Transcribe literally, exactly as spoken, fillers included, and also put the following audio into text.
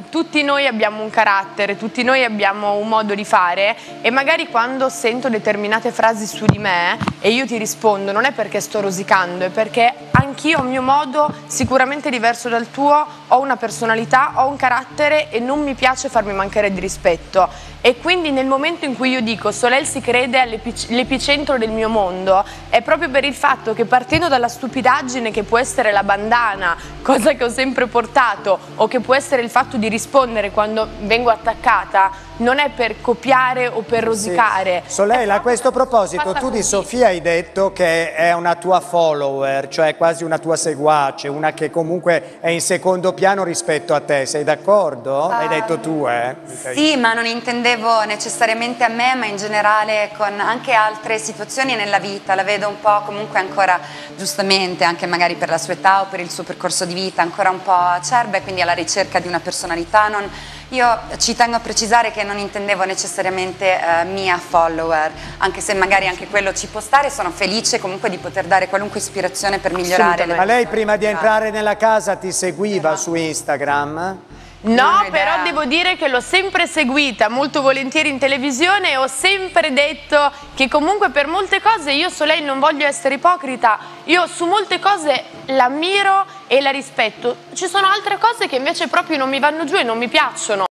tutti noi abbiamo un carattere, tutti noi abbiamo un modo di fare e magari quando sento determinate frasi su di me e io ti rispondo non è perché sto rosicando, è perché anch'io ho un mio modo sicuramente diverso dal tuo, ho una personalità, ho un carattere e non mi piace farmi mancare di rispetto. E quindi nel momento in cui io dico Soleil si crede all'epicentro del mio mondo è proprio per il fatto che partendo dalla stupidaggine che può essere la bandana, cosa che ho sempre portato, o che può essere il fatto di rispondere quando vengo attaccata, non è per copiare o per rosicare. Sì. Soleil, a questo proposito tu di Sofia hai detto che è una tua follower, cioè quasi una tua seguace, una che comunque è in secondo piano rispetto a te, sei d'accordo? Uh, hai detto tu, eh? Sì, ma non intendevo necessariamente a me, ma in generale con anche altre situazioni nella vita, la vedo un po' comunque ancora, giustamente, anche magari per la sua età o per il suo percorso di vita, ancora un po' acerba e quindi alla ricerca di una personalità. Non, io ci tengo a precisare che non intendevo necessariamente eh, mia follower, anche se magari anche quello ci può stare, sono felice comunque di poter dare qualunque ispirazione per migliorare. Ma lei prima di entrare nella casa ti seguiva su Instagram? No, però devo dire che l'ho sempre seguita molto volentieri in televisione e ho sempre detto che comunque per molte cose io Soleil non voglio essere ipocrita, io su molte cose l'ammiro e la rispetto, ci sono altre cose che invece proprio non mi vanno giù e non mi piacciono